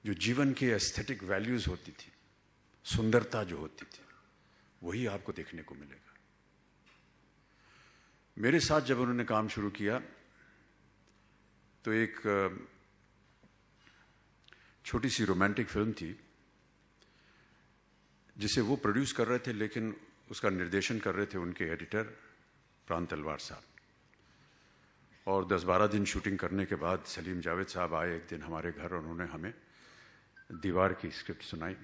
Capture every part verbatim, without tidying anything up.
जो जीवन की एस्थेटिक वैल्यूज होती थी, सुंदरता जो होती थी, वही आपको देखने को मिलेगा। मेरे साथ जब उन्होंने काम शुरू किया तो एक छोटी सी रोमांटिक फिल्म थी जिसे वो प्रोड्यूस कर रहे थे, लेकिन उसका निर्देशन कर रहे थे उनके एडिटर प्राण तलवार साहब। और दस बारह दिन शूटिंग करने के बाद सलीम जावेद साहब आए एक दिन हमारे घर और उन्होंने हमें दीवार की स्क्रिप्ट सुनाई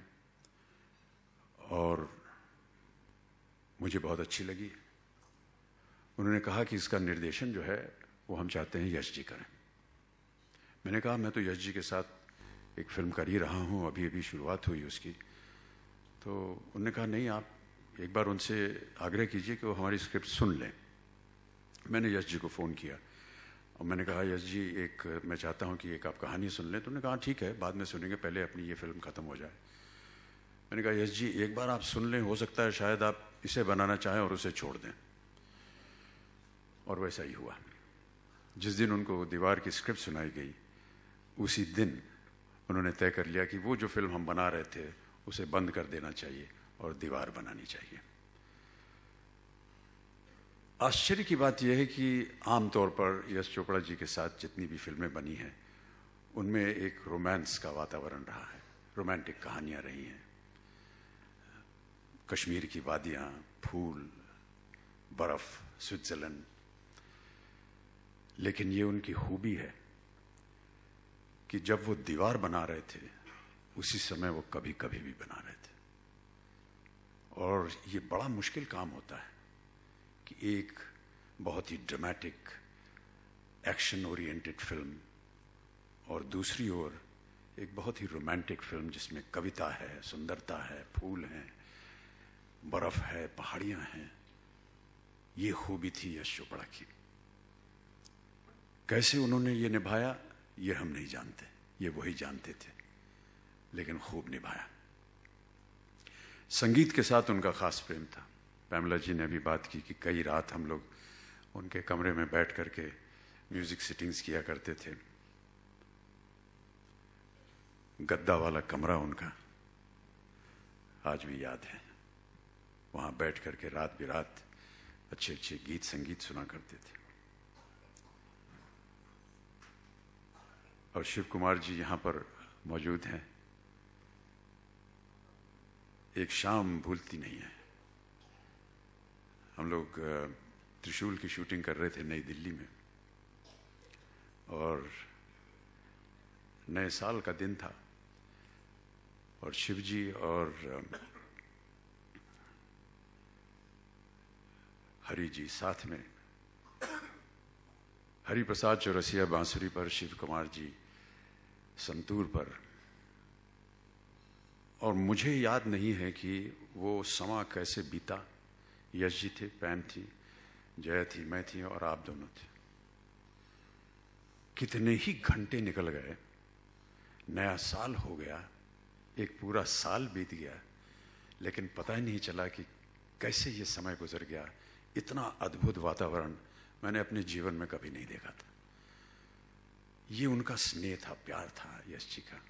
और मुझे बहुत अच्छी लगी। उन्होंने कहा कि इसका निर्देशन जो है वो हम चाहते हैं यश जी करें। मैंने कहा मैं तो यश जी के साथ एक फिल्म कर ही रहा हूँ, अभी अभी शुरुआत हुई उसकी। तो उन्होंने कहा नहीं, आप एक बार उनसे आग्रह कीजिए कि वो हमारी स्क्रिप्ट सुन लें। मैंने यश जी को फ़ोन किया और मैंने कहा यश जी, एक मैं चाहता हूँ कि एक आप कहानी सुन लें। तो उन्होंने कहा ठीक है, बाद में सुनेंगे, पहले अपनी ये फिल्म ख़त्म हो जाए। मैंने कहा यश जी, एक बार आप सुन लें, हो सकता है शायद आप इसे बनाना चाहें और उसे छोड़ दें। और वैसा ही हुआ। जिस दिन उनको दीवार की स्क्रिप्ट सुनाई गई, उसी दिन उन्होंने तय कर लिया कि वो जो फिल्म हम बना रहे थे उसे बंद कर देना चाहिए और दीवार बनानी चाहिए। आश्चर्य की बात यह है कि आमतौर पर यश चोपड़ा जी के साथ जितनी भी फिल्में बनी हैं उनमें एक रोमांस का वातावरण रहा है, रोमांटिक कहानियां रही हैं। कश्मीर की वादियां, फूल, बर्फ, स्विट्जरलैंड। लेकिन ये उनकी खूबी है कि जब वो दीवार बना रहे थे उसी समय वो कभी कभी भी बना रहे थे। और ये बड़ा मुश्किल काम होता है कि एक बहुत ही ड्रामेटिक एक्शन ओरिएंटेड फिल्म और दूसरी ओर एक बहुत ही रोमांटिक फिल्म जिसमें कविता है, सुंदरता है, फूल हैं, बर्फ है, पहाड़ियां हैं। ये खूबी थी यश चोपड़ा की। कैसे उन्होंने ये निभाया ये हम नहीं जानते, ये वही जानते थे, लेकिन खूब निभाया। संगीत के साथ उनका खास प्रेम था। पैमला जी ने अभी बात की कि कई रात हम लोग उनके कमरे में बैठ करके म्यूजिक सिटिंग्स किया करते थे। गद्दा वाला कमरा उनका आज भी याद है। वहां बैठ करके रात बिरात अच्छे अच्छे गीत संगीत सुना करते थे। और शिव कुमार जी यहां पर मौजूद हैं। एक शाम भूलती नहीं है। हम लोग त्रिशूल की शूटिंग कर रहे थे नई दिल्ली में और नए साल का दिन था और शिव जी और हरि जी साथ में, हरि प्रसाद चौरसिया बांसुरी पर, शिव कुमार जी संतूर पर। और मुझे याद नहीं है कि वो समा कैसे बीता। यश जी थे, पैन थी, जया थी, मैं थी और आप दोनों थे। कितने ही घंटे निकल गए, नया साल हो गया, एक पूरा साल बीत गया, लेकिन पता ही नहीं चला कि कैसे ये समय गुजर गया। इतना अद्भुत वातावरण मैंने अपने जीवन में कभी नहीं देखा था। ये उनका स्नेह था, प्यार था यश जी का।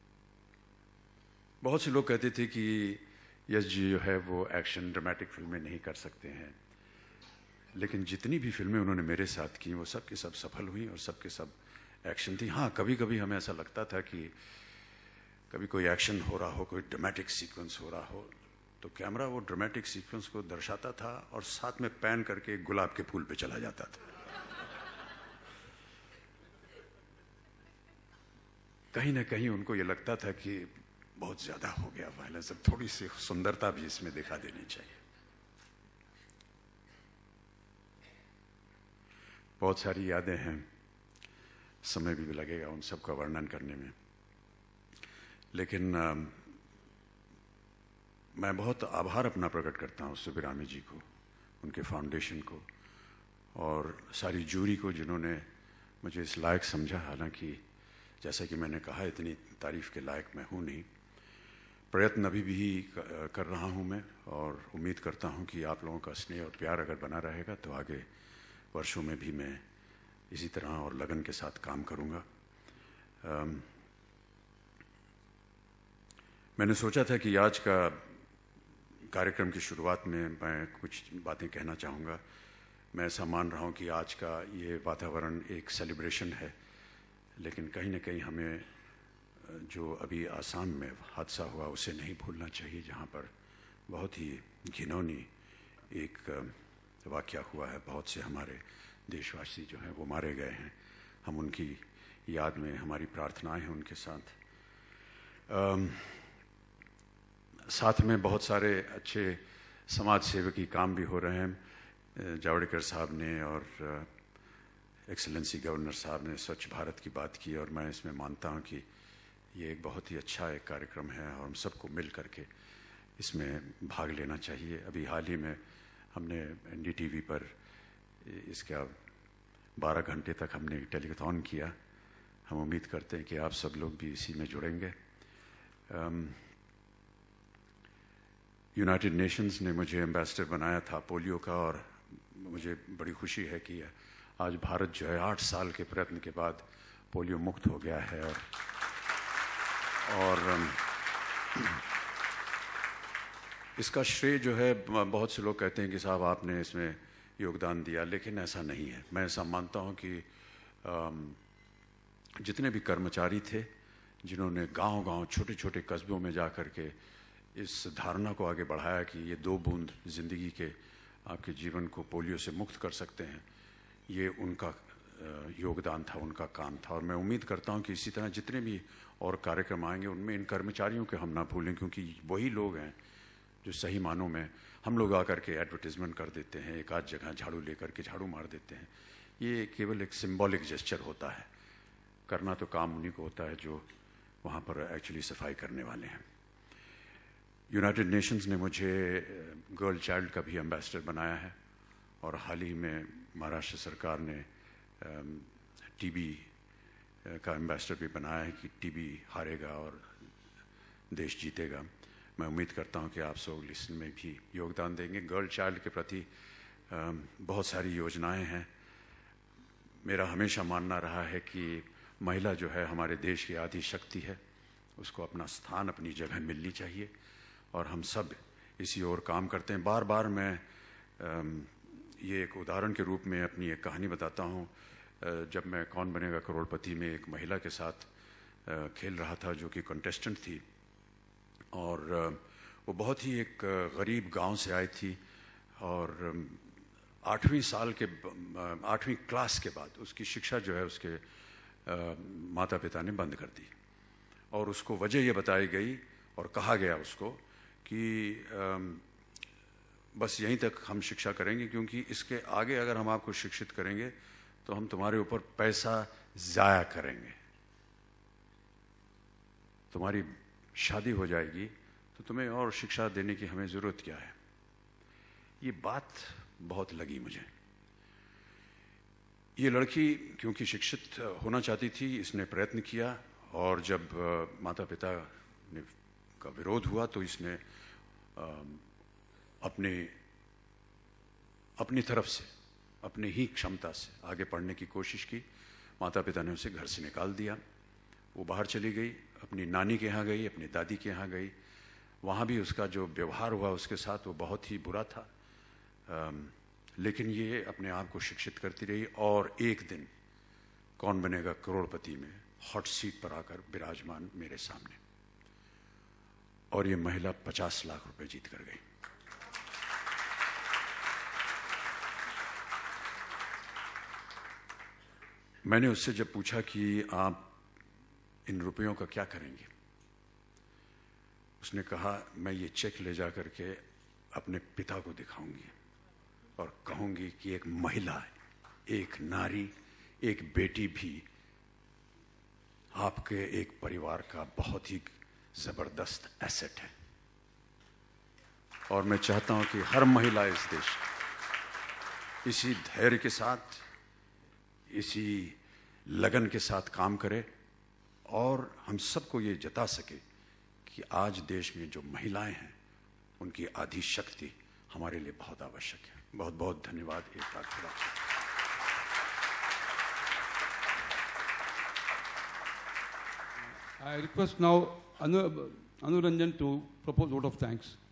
बहुत से लोग कहते थे कि यश जी जो है वो एक्शन ड्रामेटिक फिल्में नहीं कर सकते हैं, लेकिन जितनी भी फिल्में उन्होंने मेरे साथ की वो सब की सब सफल हुई और सब के सब एक्शन थी। हाँ, कभी कभी हमें ऐसा लगता था कि कभी कोई एक्शन हो रहा हो, कोई ड्रामेटिक सीक्वेंस हो रहा हो, तो कैमरा वो ड्रामेटिक सीक्वेंस को दर्शाता था और साथ में पैन करके एक गुलाब के फूल पे चला जाता था। कहीं ना कहीं उनको ये लगता था कि बहुत ज्यादा हो गया वायलेंस, अब थोड़ी सी सुंदरता भी इसमें दिखा देनी चाहिए। बहुत सारी यादें हैं, समय भी लगेगा उन सब का वर्णन करने में, लेकिन आ, मैं बहुत आभार अपना प्रकट करता हूँ सुबिरामी जी को, उनके फाउंडेशन को और सारी जूरी को जिन्होंने मुझे इस लायक समझा। हालांकि जैसा कि मैंने कहा, इतनी तारीफ के लायक मैं हूँ नहीं। प्रयत्न अभी भी कर रहा हूँ मैं और उम्मीद करता हूँ कि आप लोगों का स्नेह और प्यार अगर बना रहेगा तो आगे वर्षों में भी मैं इसी तरह और लगन के साथ काम करूँगा। मैंने सोचा था कि आज का कार्यक्रम की शुरुआत में मैं कुछ बातें कहना चाहूँगा। मैं ऐसा मान रहा हूँ कि आज का ये वातावरण एक सेलिब्रेशन है, लेकिन कहीं ना कहीं हमें जो अभी आसाम में हादसा हुआ उसे नहीं भूलना चाहिए, जहाँ पर बहुत ही घिनौनी एक वाक़या हुआ है। बहुत से हमारे देशवासी जो हैं वो मारे गए हैं। हम उनकी याद में, हमारी प्रार्थनाएं हैं उनके साथ। आम, साथ में बहुत सारे अच्छे समाज सेवकी काम भी हो रहे हैं। जावड़ेकर साहब ने और एक्सेलेंसी गवर्नर साहब ने स्वच्छ भारत की बात की, और मैं इसमें मानता हूं कि ये एक बहुत ही अच्छा एक कार्यक्रम है और हम सबको मिल करके इसमें भाग लेना चाहिए। अभी हाल ही में हमने एन डी टी वी पर इसका बारह घंटे तक हमने टेलीथॉन किया। हम उम्मीद करते हैं कि आप सब लोग भी इसी में जुड़ेंगे। यूनाइटेड नेशंस ने मुझे एम्बेसडर बनाया था पोलियो का, और मुझे बड़ी खुशी है कि आज भारत जो है आठ साल के प्रयत्न के बाद पोलियो मुक्त हो गया है। और और इसका श्रेय जो है, बहुत से लोग कहते हैं कि साहब आपने इसमें योगदान दिया, लेकिन ऐसा नहीं है। मैं ऐसा मानता हूं कि जितने भी कर्मचारी थे जिन्होंने गांव-गांव, छोटे-छोटे कस्बों में जा कर के इस धारणा को आगे बढ़ाया कि ये दो बूंद ज़िंदगी के आपके जीवन को पोलियो से मुक्त कर सकते हैं, ये उनका योगदान था, उनका काम था। और मैं उम्मीद करता हूं कि इसी तरह जितने भी और कार्यक्रम आएंगे उनमें इन कर्मचारियों के हम ना भूलें, क्योंकि वही लोग हैं जो सही मानों में, हम लोग आकर के एडवर्टीजमेंट कर देते हैं, एक आध जगह झाड़ू लेकर के झाड़ू मार देते हैं। ये केवल एक सिंबॉलिक जेस्चर होता है। करना तो काम उन्हीं को होता है जो वहाँ पर एक्चुअली सफाई करने वाले हैं। यूनाइटेड नेशंस ने मुझे गर्ल चाइल्ड का भी एम्बेसडर बनाया है, और हाल ही में महाराष्ट्र सरकार ने टीबी का एम्बेसडर भी बनाया है कि टीबी हारेगा और देश जीतेगा। मैं उम्मीद करता हूं कि आप सब इसमें भी योगदान देंगे। गर्ल चाइल्ड के प्रति बहुत सारी योजनाएं हैं। मेरा हमेशा मानना रहा है कि महिला जो है हमारे देश की आधी शक्ति है, उसको अपना स्थान, अपनी जगह मिलनी चाहिए, और हम सब इसी ओर काम करते हैं। बार बार मैं ये एक उदाहरण के रूप में अपनी एक कहानी बताता हूँ। जब मैं कौन बनेगा करोड़पति में एक महिला के साथ खेल रहा था जो कि कंटेस्टेंट थी, और वो बहुत ही एक गरीब गांव से आई थी, और आठवीं साल के आठवीं क्लास के बाद उसकी शिक्षा जो है उसके माता पिता ने बंद कर दी, और उसको वजह ये बताई गई और कहा गया उसको कि बस यहीं तक हम शिक्षा करेंगे, क्योंकि इसके आगे अगर हम आपको शिक्षित करेंगे तो हम तुम्हारे ऊपर पैसा जाया करेंगे, तुम्हारी शादी हो जाएगी तो तुम्हें और शिक्षा देने की हमें जरूरत क्या है। ये बात बहुत लगी मुझे। ये लड़की क्योंकि शिक्षित होना चाहती थी, इसने प्रयत्न किया, और जब माता पिता ने का विरोध हुआ तो इसने अपने अपनी तरफ से, अपनी ही क्षमता से आगे पढ़ने की कोशिश की। माता पिता ने उसे घर से निकाल दिया। वो बाहर चली गई, अपनी नानी के यहाँ गई, अपनी दादी के यहाँ गई। वहाँ भी उसका जो व्यवहार हुआ उसके साथ वो बहुत ही बुरा था, आ, लेकिन ये अपने आप को शिक्षित करती रही, और एक दिन कौन बनेगा करोड़पति में हॉट सीट पर आकर विराजमान मेरे सामने, और ये महिला पचास लाख रुपए जीत कर गई। मैंने उससे जब पूछा कि आप इन रुपयों का क्या करेंगे, उसने कहा मैं ये चेक ले जा करके अपने पिता को दिखाऊंगी और कहूंगी कि एक महिला, एक नारी, एक बेटी भी आपके एक परिवार का बहुत ही जबरदस्त एसेट है। और मैं चाहता हूं कि हर महिला इस देश इसी धैर्य के साथ, इसी लगन के साथ काम करे, और हम सबको ये जता सके कि आज देश में जो महिलाएं हैं उनकी आधी शक्ति हमारे लिए बहुत आवश्यक है। बहुत बहुत धन्यवाद। एक बार फिर I request now Anu, Anuranjan to propose vote of thanks.